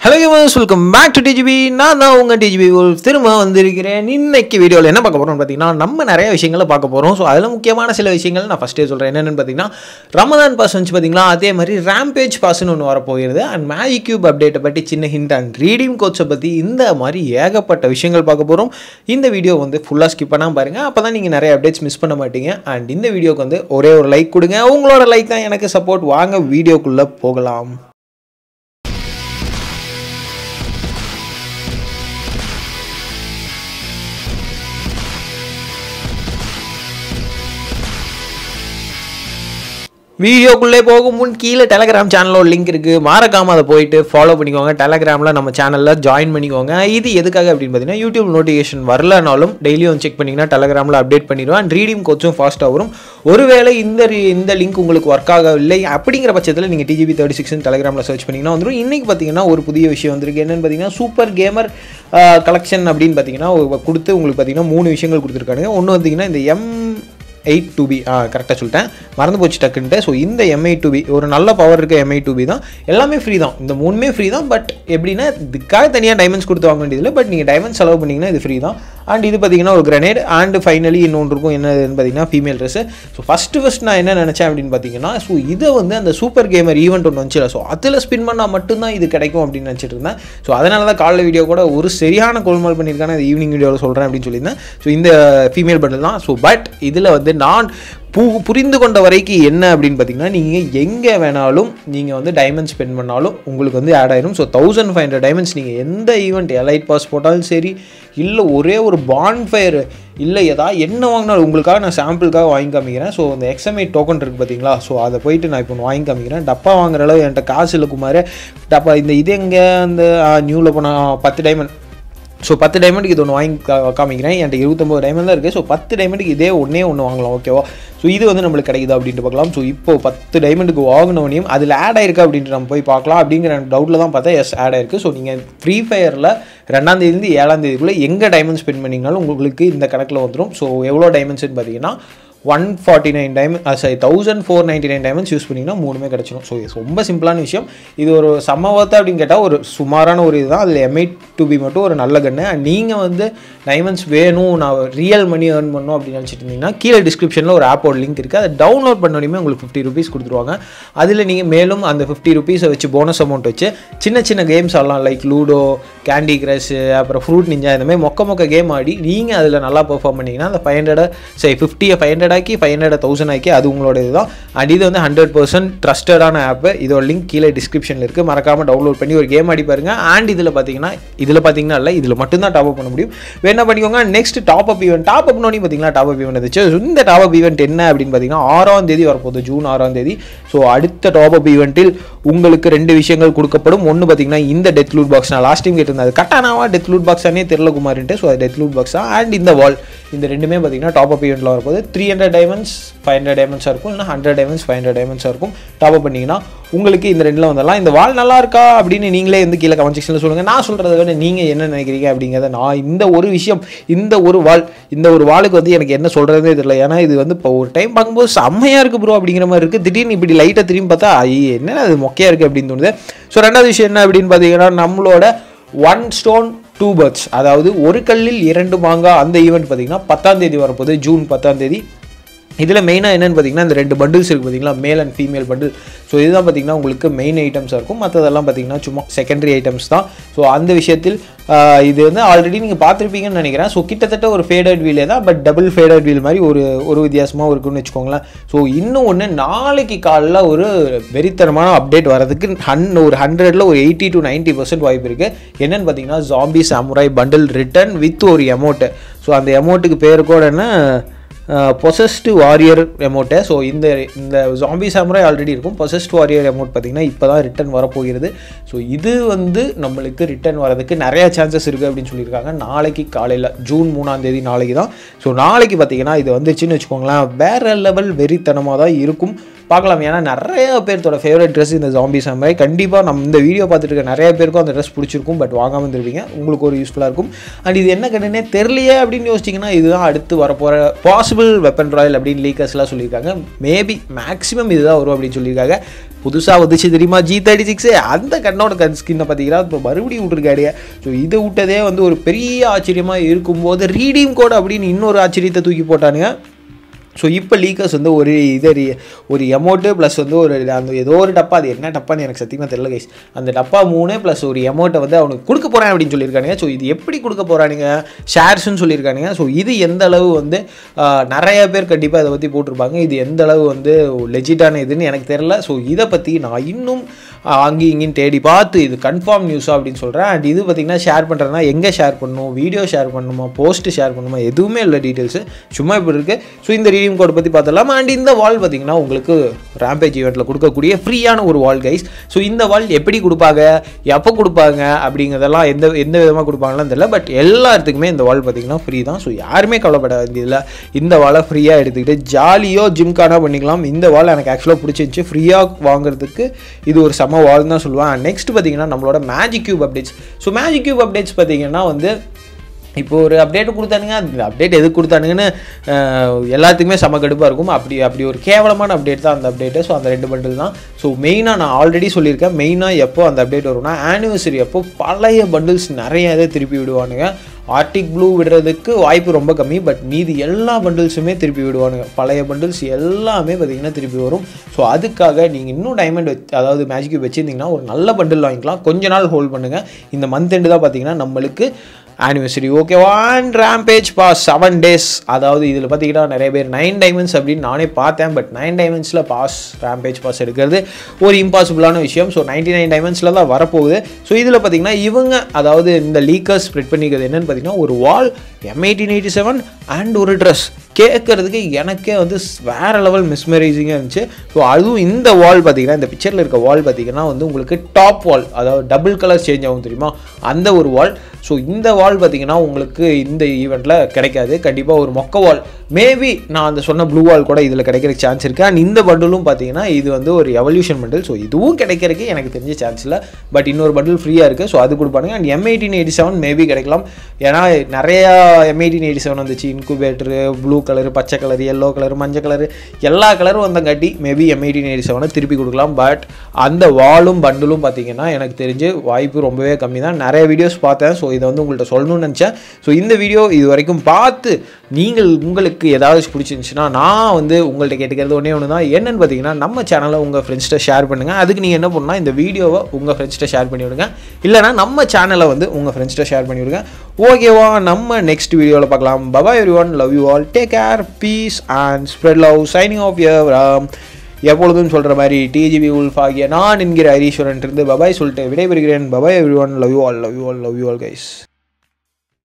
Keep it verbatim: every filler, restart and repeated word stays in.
Hello guys, welcome back to T G B. நான் தான் உங்க T G B Wolf திரும்ப வந்திருக்கிறேன். இன்னைக்கு வீடியோல என்ன பார்க்க போறோம்னு பாத்தீங்கன்னா நம்ம நிறைய விஷயங்களை பார்க்க போறோம். சோ அதுல முக்கியமான சில விஷயங்கள் நான் ஃபர்ஸ்டே சொல்றேன். என்னன்னு பாத்தீங்கன்னா ரமதான் பாஸ் வந்து பாத்தீங்களா அதே மாதிரி Rampage பாஸ்னு ஒன்னு வர போகிறது and Magic Cube அப்டேட் பத்தி சின்ன ஹிண்ட் and redeem codes பத்தி இந்த மாதிரி ஏகப்பட்ட விஷயங்கள் பார்க்க போறோம். இந்த வீடியோ வந்து ஃபுல்லா ஸ்கிப் பண்ணாம பாருங்க. அப்பதான் நீங்க நிறைய அப்டேட்ஸ் மிஸ் பண்ண மாட்டீங்க. and இந்த வீடியோக்கு வந்து ஒரே ஒரு லைக் கொடுங்க. உங்களோட லைக் தான் எனக்கு சப்போர்ட். வாங்க வீடியோக்குள்ள போகலாம். வீடியோக்குள்ளே போகும் முன் கீழே டெலகிராம் சேனலோட லிங்க் இருக்குது, மறக்காமல் அதை போயிட்டு ஃபாலோ பண்ணிக்கோங்க. டெலகிராமில் நம்ம சேனலில் ஜாயின் பண்ணிக்கோங்க. இது எதுக்காக அப்படின்னு பார்த்தீங்கன்னா யூடியூப் நோட்டிஃபிகேஷன் வரலனாலும் டெய்லியும் செக் பண்ணிங்கன்னா டெலகிராமில் அப்டேட் பண்ணிடுவேன். அண்ட் ரீடிங் கோச்சும் ஃபாஸ்ட்டாக வரும். ஒருவேளை இந்த இந்த லிங்க் உங்களுக்கு ஒர்க் ஆகவில்லை அப்படிங்கிற பட்சத்தில் நீங்கள் T G B thirty six டெலகிராமில் சர்ச் பண்ணிங்கன்னா வந்துடும். இன்றைக்கி பார்த்தீங்கன்னா ஒரு புதிய விஷயம் வந்திருக்கு. என்னென்னு பார்த்தீங்கன்னா சூப்பர் கேமர் கலெக்ஷன் அப்படின்னு பார்த்தீங்கன்னா கொடுத்து உங்களுக்கு பார்த்தீங்கன்னா மூணு விஷயங்கள் கொடுத்துருக்காங்க. ஒன்று பார்த்தீங்கன்னா இந்த எம் எயிட் டூ பி ஆ கரெக்டாக சொல்லிட்டேன், மறந்து போச்சு டக்குன்ட்டு. ஸோ இந்த எம் எயிட் டூ பி ஒரு நல்ல பவர் இருக்க எம் எயிட் டூ பி தான். எல்லாமே ஃப்ரீ தான், இந்த மூணுமே ஃப்ரீ தான். பட் எப்படின்னா இதுக்காக தனியாக டைமண்ட்ஸ் கொடுத்து வாங்க வேண்டியதில்லை. பட் நீங்கள் டைமண்ட்ஸ் செலவு பண்ணிங்கன்னா இது ஃப்ரீ தான். அண்ட் இது பார்த்தீங்கன்னா ஒரு கிரனேட். அண்ட் ஃபைனலி இன்னொன்று இருக்கும், என்னன்னு பார்த்தீங்கன்னா female dress. So first first நான் என்ன நினச்சேன் அப்படின்னு பார்த்தீங்கன்னா ஸோ இதை வந்து அந்த சூப்பர் கேமர் ஈவெண்ட் ஒன்று வந்துச்சு. ஸோ அதில் ஸ்பின் பண்ணால் மட்டும்தான் இது கிடைக்கும் அப்படின்னு நினச்சிட்டு இருந்தேன். ஸோ அதனால தான் காலைல வீடியோ கூட ஒரு சரியான கோல்மால் பண்ணியிருக்காங்க, அது ஈவினிங் வீடியோவில் சொல்கிறேன் அப்படின்னு சொல்லியிருந்தேன். ஸோ இந்த ஃபீமேல் பண்டில் தான். ஸோ பட் இதில் வந்து நான் பூ புரிந்து கொண்ட வரைக்கும் என்ன அப்படின்னு பார்த்தீங்கன்னா நீங்கள் எங்கே வேணாலும் நீங்கள் வந்து டைமண்ட் ஸ்பெண்ட் பண்ணாலும் உங்களுக்கு வந்து ஆட் ஆயிரும். So thousand five hundred diamonds நீங்கள் எந்த ஈவெண்ட் எலைட் பாஸ் போட்டாலும் சரி, இல்லை ஒரே ஒரு பான்ஃபயர் இல்லை ஏதாவது என்ன வாங்கினாலும் உங்களுக்காக நான் சாம்பிளுக்காக வாங்கி காமிக்கிறேன். ஸோ அந்த எக்ஸ்எம்ஐ டோக்கன் இருக்குது பார்த்தீங்களா, ஸோ அதை போயிட்டு நான் இப்போ வாங்கி காமிக்கிறேன். டப்பா வாங்குற அளவு என்கிட்ட காசு இல்லை குமார். டப்பா இந்த இது எங்கே அந்த நியூவில் போனால் பத்து டைமண்ட். ஸோ பத்து டைமண்டுக்கு இது ஒன்று வாங்கி காமிக்கிறேன். என்கிட்ட இருபத்தொம்பது டைமண்ட் தான் இருக்குது. ஸோ பத்து டைமண்டுக்கு இதே ஒன்றே ஒன்று வாங்கலாம், ஓகேவா? ஸோ இது வந்து நம்மளுக்கு கிடைக்குதா அப்படின்ட்டு பார்க்கலாம். ஸோ இப்போ பத்து டைமண்டுக்கு வாங்கினோனையும் அதில் ஆட் ஆயிருக்கு அப்படின்ட்டு நம்ம போய் பார்க்கலாம். அப்படிங்கிற டவுட்டில் தான் பார்த்தா எஸ் ஆட் ஆயிருக்கு. ஸோ நீங்கள் ஃப்ரீ ஃபயரில் ரெண்டாம் தேதியிலேருந்து ஏழாம் தேதிக்குள்ளே எங்கே டைமண்ட் ஸ்பெண்ட் பண்ணிங்கனாலும் உங்களுக்கு இந்த கணக்கில் வந்துடும். ஸோ எவ்வளோ டைமண்ட்ஸ்ன்னு பார்த்தீங்கன்னா one forty nine diamond sorry thousand four ninety nine diamonds use பண்ணிங்கன்னா மூணுமே கிடச்சிடும். ஸோ இது ரொம்ப சிம்பிளான விஷயம். இது ஒரு சமவத்தை அப்படின்னு கேட்டால் ஒரு சுமாரான ஒரு இதுதான். அதில் எம் எயிட் டூ பி மட்டும் ஒரு நல்ல கன்று. அண்ட் நீங்கள் வந்து டைமண்ட்ஸ் வேணும், நான் ரியல் மணி ஏர்ன் பண்ணணும் அப்படின்னு நினச்சிட்டு இருந்தீங்கன்னா கீழே டிஸ்கிரிப்ஷனில் ஒரு ஆப்போட லிங்க் இருக்குது. அதை டவுன்லோட் பண்ணோடனே உங்களுக்கு ஃபிஃப்டி ருபீஸ் கொடுத்துருவாங்க. அதில் நீங்கள் மேலும் அந்த ஃபிஃப்டி ருபீஸை வச்சு போனஸ் அமௌண்ட் வச்சு சின்ன சின்ன கேம்ஸ் ஆடலாம். லைக் லூடோ, கேண்டி கிரஷ், அப்புறம் ஃப்ரூட் நிஞ்சா, இந்த மாதிரி மொக்க மொக்க கேம் ஆடி நீங்கள் அதில் நல்லா பெர்ஃபார்ம் பண்ணிங்கன்னா அந்த ஃபைவ் ஹண்ட்ரட் சரி ஃபிஃப்டியை ஃபைவ் ஹண்ட்ரட் ஆக்கி ஃபைவ் ஹண்ட்ரட் தௌசண்ட் ஆக்கி அது உங்களோட இதுதான். அண்ட் இது வந்து ஹண்ட்ரட் பர்சன்ட் ட்ரஸ்டடான ஆப்பு. இதோட லிங்க் கீழே டிஸ்கிரிப்ஷனில் இருக்குது, மறக்காமல் டவுன்லோட் பண்ணி ஒரு கேம் ஆடி பாருங்க. அண்ட் இதில் பார்த்தீங்கன்னா இதில் பார்த்தீங்கன்னா இல்லை இதில் மட்டும்தான் டாப் அப் பண்ண முடியும். வேணா பண்ணிக்கோங்க. Next top up event top up பண்ணி பார்த்தீங்கன்னா டாப் அப் ஈவெண்ட் வந்துச்சு. இந்த டாப் அப் ஈவெண்ட் என்ன அப்படின்னு பார்த்தீங்கன்னா ஆறாம் தேதி வரப்போகுது, ஜூன் ஆறாம் தேதி. ஸோ அடுத்த டாப் அப் ஈவெண்ட்டில் உங்களுக்கு ரெண்டு விஷயங்கள் கொடுக்கப்படும். ஒன்று பார்த்தீங்கன்னா இந்த டெத் லூட் பாக்ஸ், நான் லாஸ்ட் டைம் கேட்டிருந்தேன் அது கட்டானாவா டெத் லூட் பாக்ஸானே தெரியல குமாரின்ட்டு. ஸோ அது டெத் லூட் பாக்ஸா. அண்ட் இந்த வால், இந்த ரெண்டுமே பார்த்தீங்கன்னா டாப் அப் ஈவெண்ட்டில் வரப்போகுது. Three hundred diamonds five hundred டைமண்ட்ஸாக இருக்கும், இல்லை ஹண்ட்ரட் டைமண்ட்ஸ் ஃபைவ் ஹண்ட்ரட் டைமண்ட்ஸாக இருக்கும். டாப் அப் பண்ணிங்கன்னா உங்களுக்கு இந்த ரெண்டில் வந்துடலாம். இந்த வால் நல்லா இருக்கா அப்படின்னு நீங்களே வந்து கீழே கமெண்ட் செக்ஷனில் சொல்லுங்கள். நான் சொல்கிறத விட நீங்கள் என்ன நினைக்கிறீங்க அப்படிங்கிறத நான் இந்த ஒரு விஷயம் இந்த ஒரு வால் இந்த ஒரு வாளுக்கு வந்து எனக்கு என்ன சொல்கிறதே தெரியல. ஏன்னா இது வந்து இப்போ ஒரு டைம் பார்க்கும்போது செம்மையாக இருக்குது ப்ரோ அப்படிங்கிற மாதிரி இருக்குது. திடீர்னு இப்படி லைட்டாக திரும்பி பார்த்தா ஐயே என்ன அது மொக்கையாக இருக்குது அப்படின்னு தோணுது. ஸோ ரெண்டாவது விஷயம் என்ன அப்படின்னு பார்த்தீங்கன்னா நம்மளோட ஒன் ஸ்டோன் டூ பர்ட்ஸ், அதாவது ஒரு கல்லில் இரண்டு மாங்காய், அந்த ஈவெண்ட் பார்த்தீங்கன்னா பத்தாம் தேதி வரப்போகுது, ஜூன் பத்தாம் தேதி. இதில் மெயினாக என்னென்னு பார்த்தீங்கன்னா இந்த ரெண்டு பண்டில்ஸ் இருக்குது பார்த்தீங்களா, male and female bundle. So இதுதான் பார்த்தீங்கன்னா உங்களுக்கு மெயின் ஐட்டம்ஸாக இருக்கும். மற்றதெல்லாம் பார்த்தீங்கன்னா சும்மா செகண்டரி ஐட்டம்ஸ் தான். ஸோ அந்த விஷயத்தில் இது வந்து ஆல்ரெடி நீங்கள் பார்த்துருப்பீங்கன்னு நினைக்கிறேன். ஸோ கிட்டத்தட்ட ஒரு ஃபேடட் வீலே தான், பட் டபுள் ஃபேடட் வீல் மாதிரி ஒரு ஒரு வித்தியாசமாக இருக்குன்னு வச்சுக்கோங்களேன். ஸோ இன்னும் ஒன்று நாளைக்கு காலையில் ஒரு வெறித்தனமான அப்டேட் வரதுக்கு ஹன் ஒரு ஹண்ட்ரடில் ஒரு எயிட்டி டு நைன்ட்டி பர்சன்ட் வாய்ப்பு இருக்குது. என்னென்னு பார்த்தீங்கன்னா zombie samurai bundle return with ஒரு எமௌண்ட்டு. ஸோ அந்த எமௌண்ட்டுக்கு பேர் கூட என்ன பொசஸ்டு வாரியர் எமௌண்ட்டு. ஸோ இந்த இந்த ஜாம்பி சாமுராய் ஆல்ரெடி இருக்கும். பொசஸ்டு வாரியர் எமௌண்ட் பார்த்திங்கன்னா இப்போ தான் ரிட்டன் வரப்போகிறது. ஸோ இது வந்து நம்மளுக்கு ரிட்டன் வரதுக்கு நிறையா சான்சஸ் இருக்குது அப்படின்னு சொல்லியிருக்காங்க. நாளைக்கு காலையில் ஜூன் மூணாம் தேதி நாளைக்கு தான். ஸோ நாளைக்கு பார்த்திங்கன்னா இது வந்துச்சுன்னு வச்சுக்கோங்களேன், வேறு லெவல் வெறித்தனமாக தான் இருக்கும். பார்க்கலாம். ஏன்னா நிறைய பேர்த்தோட ஃபேவரட் ட்ரெஸ் இந்த ஜாம்பி சாமுராய். கண்டிப்பாக நம்ம இந்த வீடியோ பார்த்துட்டு இருக்க நிறைய பேருக்கும் அந்த ட்ரெஸ் பிடிச்சிருக்கும், பட் வாங்காமல் இருந்திருப்பீங்க. உங்களுக்கு ஒரு யூஸ்ஃபுல்லாக இருக்கும். அண்ட் இது என்ன கண்டுனே தெரியலையே அப்படின்னு யோசிச்சிங்கன்னா இதுதான் அடுத்து வரப்போகிற பாசிபிள் வெப்பன் ராயல் அப்படின்னு லீக்கர்ஸ்லாம் சொல்லியிருக்காங்க. மேபி மேக்ஸிமம் இதுதான் வரும் அப்படின்னு சொல்லியிருக்காங்க. புதுசாக வந்துச்சு தெரியுமா ஜி தேர்ட்டி சிக்ஸு அந்த கண்ணோட கன் ஸ்கின்னை பார்த்தீங்கன்னா இப்போ மறுபடியும் விட்டுருக்காடியா. ஸோ இதை விட்டதே வந்து ஒரு பெரிய ஆச்சரியமாக இருக்கும்போது ரீடீம் கோட் அப்படின்னு இன்னொரு ஆச்சரியத்தை தூக்கி போட்டானுங்க. ஸோ இப்போ லீக்கர்ஸ் வந்து ஒரு இதை ஒரு எமௌண்ட்டு ப்ளஸ் வந்து ஒரு அந்த ஏதோ ஒரு டப்பா, அது என்ன டப்பான்னு எனக்கு சத்தியமாக தெரியல கைஸ், அந்த டப்பா மூணு ப்ளஸ் ஒரு எமௌண்ட்டை வந்து அவனுக்கு கொடுக்க போகிறேன் அப்படின்னு சொல்லியிருக்கானுங்க. ஸோ இது எப்படி கொடுக்க போகிறானுங்க, ஷேர்ஸ்ன்னு சொல்லியிருக்கானுங்க. ஸோ இது எந்த அளவு வந்து நிறைய பேர் கண்டிப்பாக இதை பற்றி போட்டிருப்பாங்க, இது எந்த அளவு வந்து லெஜிட்டான இதுன்னு எனக்கு தெரியல. ஸோ இதை பற்றி நான் இன்னும் அங்கேயும் இங்கேயும் தேடி பார்த்து இது கன்ஃபார்ம் நியூஸா அப்படின்னு சொல்கிறேன். அண்ட் இது பார்த்திங்கன்னா ஷேர் பண்ணுறதுனா எங்கே ஷேர் பண்ணணும், வீடியோ ஷேர் பண்ணணுமா, போஸ்ட்டு ஷேர் பண்ணணுமா, எதுவுமே இல்லை டீட்டெயில்ஸு, சும்மா இப்படி இருக்குது. ஸோ இந்த ரீடியம் கோட் பற்றி பார்த்தலாம். அண்ட் இந்த வால் பார்த்திங்கன்னா உங்களுக்கு ரேம்பேஜ் ஈவெண்ட்டில் கொடுக்கக்கூடிய ஃப்ரீயான ஒரு வால் கைஸ். ஸோ இந்த வால் எப்படி கொடுப்பாங்க, எப்போ கொடுப்பாங்க அப்படிங்கிறதெல்லாம் எந்த எந்த விதமாக கொடுப்பாங்கலாம் தெரியல. பட் எல்லாத்துக்குமே இந்த வால் பார்த்திங்கன்னா ஃப்ரீ தான். ஸோ யாருமே கவலைப்பட வேண்டியதில்லை. இந்த வாலை ஃப்ரீயாக எடுத்துக்கிட்டு ஜாலியோ ஜிம்கானா பண்ணிக்கலாம். இந்த வால் எனக்கு ஆக்சுவலாக பிடிச்சிருந்துச்சி, ஃப்ரீயாக வாங்குறதுக்கு இது ஒரு சம வால் தான் சொல்லுவேன். நெக்ஸ்ட் பார்த்தீங்கன்னா நம்மளோட magic cube updates. So magic cube updates பார்த்தீங்கன்னா வந்து இப்போ ஒரு அப்டேட்டு கொடுத்தானுங்க, அந்த அப்டேட் எதுக்கு கொடுத்தானுங்கன்னு எல்லாத்துக்குமே செம கடுப்பாக இருக்கும். அப்படி அப்படி ஒரு கேவலமான அப்டேட் தான் அந்த அப்டேட்டு. ஸோ அந்த ரெண்டு பண்டில் தான். ஸோ மெயினாக நான் ஆல்ரெடி சொல்லியிருக்கேன், மெயினாக எப்போ அந்த அப்டேட் வரும்னா ஆனிவர்சரி அப்போ பழைய பண்டில்ஸ் நிறைய இதை திருப்பி விடுவானுங்க. ஆர்டிக் ப்ளூ விடுறதுக்கு வாய்ப்பு ரொம்ப கம்மி, பட் மீதி எல்லா பண்டில்ஸுமே திருப்பி விடுவானுங்க. பழைய பண்டில்ஸ் எல்லாமே பார்த்திங்கன்னா திருப்பி வரும். ஸோ அதுக்காக நீங்கள் இன்னும் டைமண்ட் வச்சு அதாவது மேஜிக் கியூப் வச்சுருந்தீங்கன்னா ஒரு நல்ல பண்டில் வாங்கிக்கலாம். கொஞ்ச நாள் ஹோல்ட் பண்ணுங்கள். இந்த மந்த் எண்டு தான் பார்த்திங்கன்னா நம்மளுக்கு ஆனிவர்சரி. ஓகேவா. And rampage pass seven days, அதாவது இதில் பார்த்தீங்கன்னா நிறைய பேர் நைன் டைமண்ட்ஸ் அப்படின்னு நானே பார்த்தேன். பட் நைன் டைமண்ட்ஸில் பாஸ் ரேம்பேஜ் பாஸ் எடுக்கிறது ஒரு இம்பாசிபிளான விஷயம். ஸோ நைன்டி நைன் டைமண்ட்ஸில் தான் வரப்போகுது. ஸோ இதில் பார்த்தீங்கன்னா இவங்க அதாவது இந்த லீக்கர்ஸ் ஸ்ப்ரெட் பண்ணிக்கிறது என்னென்னு பார்த்தீங்கன்னா ஒரு wall M eighteen eighty seven and ஒரு ட்ரெஸ் கேட்குறதுக்கு எனக்கே வந்து வேறு லெவல் மிஸ்மரைசிங்காக இருந்துச்சு. ஸோ அதுவும் இந்த வால் பார்த்தீங்கன்னா இந்த பிக்சரில் இருக்க வால் பார்த்தீங்கன்னா வந்து உங்களுக்கு டாப் வால், அதாவது டபுள் கலர் சேஞ்ச் ஆகும் தெரியுமா, அந்த ஒரு வால். ஸோ இந்த வால் பார்த்தீங்கன்னா உங்களுக்கு இந்த ஈவெண்ட்டில் கிடைக்காது. கண்டிப்பாக ஒரு மொக்க வால், மேபி நான் அந்த சொன்ன ப்ளூ வால் கூட இதில் கிடைக்கிறதுக்கு சான்ஸ் இருக்குது. அண்ட் இந்த பண்டிலும் பார்த்தீங்கன்னா இது வந்து ஒரு எவல்யூஷன் பண்டில். ஸோ இதுவும் கிடைக்கிறதுக்கு எனக்கு தெரிஞ்ச சான்ஸ் இல்லை. பட் இன்னொரு பண்டில் ஃப்ரீயாக இருக்குது. ஸோ அது கொடுப்பானுங்க. And M eighteen eighty seven maybe கிடைக்கலாம். ஏன்னா நிறையா எம் எயிட்டீன் எயிட்டி செவன் வந்துச்சு, இன்குபேட்டரு, ப்ளூ கலரு, பச்சை கலர், எல்லோ கலர், மஞ்சள் கலர், எல்லா கலரும் வந்தங்காட்டி மேபி எம் எயிட்டீன் எயிட்டி செவனை திருப்பி கொடுக்கலாம். பட் அந்த வாலும் பண்டிலும் பார்த்தீங்கன்னா எனக்கு தெரிஞ்சு வாய்ப்பு ரொம்பவே கம்மி தான். நிறைய வீடியோஸ் பார்த்தேன். ஸோ இதை வந்து உங்கள்கிட்ட சொல்லணும்னு நினச்சேன். ஸோ இந்த வீடியோ இது வரைக்கும் பார்த்து நீங்கள் உங்களுக்கு ஏதாவது பிடிச்சிருந்துச்சுன்னா நான் வந்து உங்கள்கிட்ட கேட்டுக்கிறது ஒன்றே ஒன்று தான். என்னென்னு பார்த்தீங்கன்னா நம்ம சேனலை உங்கள் ஃப்ரெண்ட்ஸ்கிட்ட ஷேர் பண்ணுங்கள். அதுக்கு நீங்கள் என்ன பண்ணால் இந்த வீடியோவை உங்கள் ஃப்ரெண்ட்ஸ்கிட்ட ஷேர் பண்ணி விடுங்க. இல்லைனா நம்ம சேனலை வந்து உங்கள் ஃப்ரெண்ட்ஸ்கிட்ட ஷேர் பண்ணி விடுங்க. ஓகேவா. நம்ம நெக்ஸ்ட் வீடியோவில் பார்க்கலாம். Bye bye everyone, love you all, take care, peace and spread love. Signing off your எப்பொழுதும் சொல்கிற மாதிரி டிஜிபி உல்ஃப் ஆகிய நான் என்கிற ஹரீஸ்வரன் இருந்து பபாய் சொல்லிட்டு விடைபெறுகிறேன். Bye bye everyone, love you all, love you all, love you all guys.